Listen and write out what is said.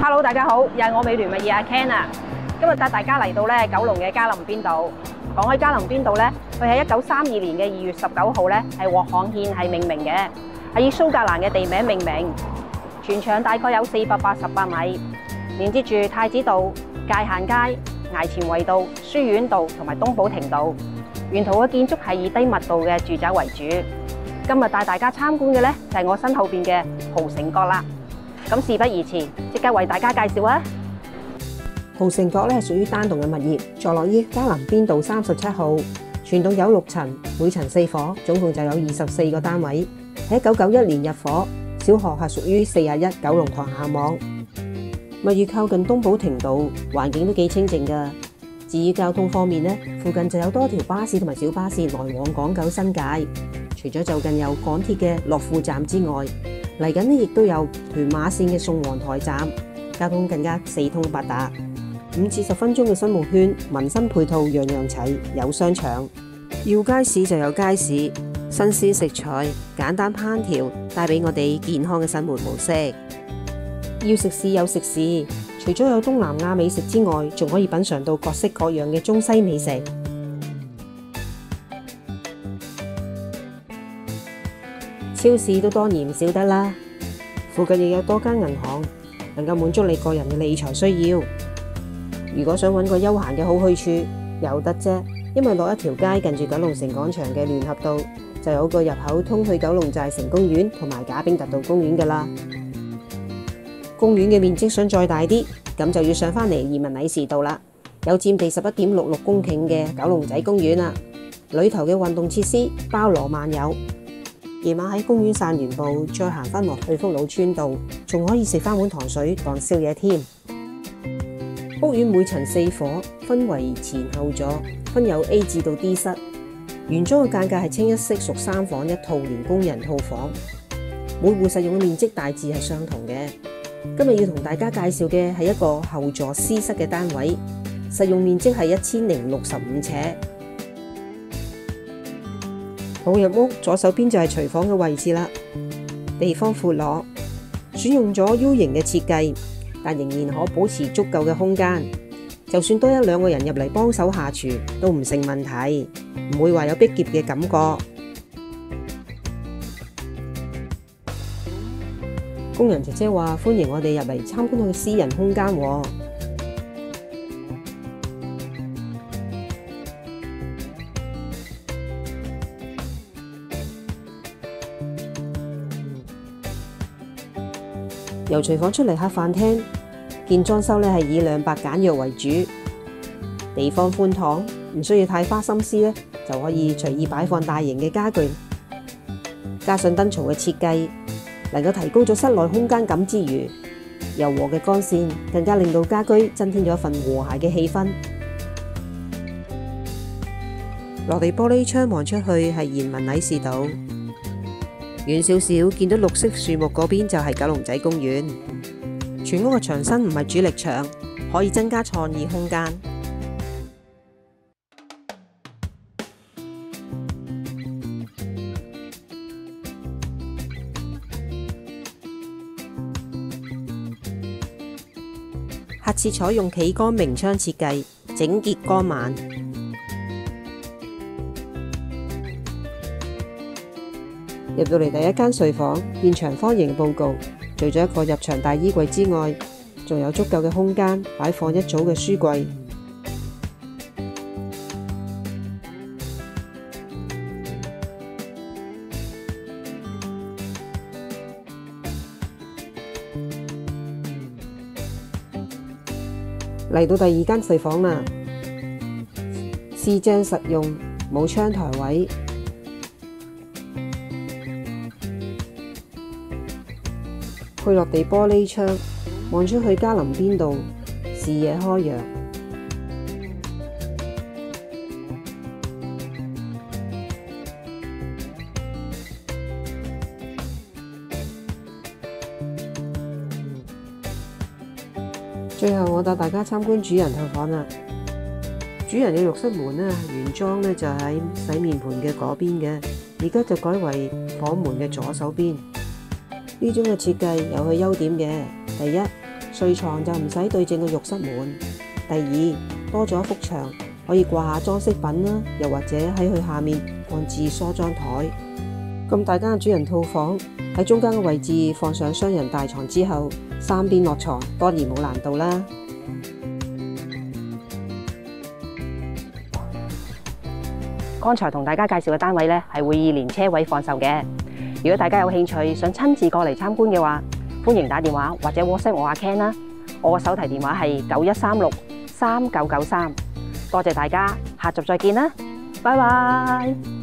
Hello， 大家好，又係我美聯物業阿 Ken 啊。今日帶大家嚟到咧九龍嘅嘉林邊道。講開嘉林邊道咧，佢喺1932年嘅2月19號咧係獲刊憲係命名嘅，係以蘇格蘭嘅地名命名。全長大概有488米，連接住太子道、界限街、衙前圍道、書院道同埋東寶庭道。沿途嘅建築係以低密度嘅住宅為主。今日帶大家參觀嘅咧就係我身後邊嘅豪城閣啦。咁事不宜遲，即刻為大家介紹啊！ 豪城閣咧屬於單棟嘅物業，坐落於嘉林邊道37號，全棟有6層，每層4伙，總共就有24個單位。喺1991年入伙，小學係屬於41九龍塘校網。物業靠近東寶庭道，環境都幾清靜㗎。至於交通方面呢，附近就有多條巴士同埋小巴士來往港九新界。除咗就近有港鐵嘅樂富站之外，嚟緊呢亦都有屯馬線嘅宋皇臺站，交通更加四通八達。5至10分鐘嘅生活圈，民生配套樣樣齊，有商場，要街市就有街市，新鮮食材，簡單烹調，帶俾我哋健康嘅生活模式。要食肆有食肆，除咗有東南亞美食之外，仲可以品嘗到各式各樣嘅中西美食。超市都當然唔少得啦，附近亦有多間銀行，能夠滿足你個人嘅理財需要。如果想揾個休閒嘅好去處，有得啫，因為落一條街近住九龍城廣場嘅聯合道，就有個入口通去九龍寨城公園同埋賈炳達道公園㗎啦。公園嘅面積想再大啲，咁就要上返嚟移民禮士道啦，有佔地11.66公頃嘅九龍仔公園啦，裏頭嘅運動設施包羅萬有。夜晚喺公園散完步，再行返落去福佬村道，仲可以食返碗糖水當宵夜添。屋苑每層4伙，分為前後座，分有 A 至到 D 室。原裝嘅間隔係清一色屬3房1套連工人套房，每戶實用嘅面積大致係相同嘅。今日要同大家介紹嘅係一個後座 C 室嘅單位，實用面積係1065尺。步入屋左手邊就係廚房嘅位置啦，地方闊落，選用咗 U 型嘅設計，但仍然可保持足夠嘅空間。就算多1、2個人入嚟幫手下廚都唔成問題，唔會話有逼仄嘅感覺。工人姐姐話歡迎我哋入嚟參觀佢嘅私人空間喎。由廚房出嚟客飯廳，見裝修咧係以亮白簡約為主，地方寬敞，唔需要太花心思咧，就可以隨意擺放大型嘅家具。加上燈槽嘅設計，能夠提高咗室內空間感之餘，柔和嘅光線更加令到家居增添咗一份和諧嘅氣氛。落地玻璃窗望出去係延文禮士道。遠少少見到綠色樹木嗰邊就係九龍仔公園。全屋嘅牆身唔係主力牆，可以增加創意空間。客廁採用企缸明窗設計，整潔光猛。入到嚟第一間睡房，見長方形報告，除咗一個入牆大衣櫃之外，仲有足夠嘅空間擺放一組嘅書櫃。嚟到第2間睡房啦，四正實用，冇窗台位。配落地玻璃窗，望出去嘉林邊道，視野開揚。最後我帶大家參觀主人套房啦。主人嘅浴室門呢，原裝呢就喺洗面盆嘅嗰邊嘅，而家就改為房門嘅左手邊。呢種嘅設計有佢優點嘅，第一， 睡床就唔使對正個浴室門。第二，多咗一幅牆，可以掛下裝飾品啦，又或者喺佢下面放置梳妝台。咁大間嘅主人套房喺中間嘅位置放上雙人大床之後，三邊落床當然冇難度啦。 剛才同大家介紹嘅單位呢，係會以連車位放售嘅。如果大家有興趣想親自過嚟參觀嘅話，歡迎打電話或者 WhatsApp 我阿 Ken 啦。我個手提電話係91363993。多謝大家，下集再見啦，拜拜。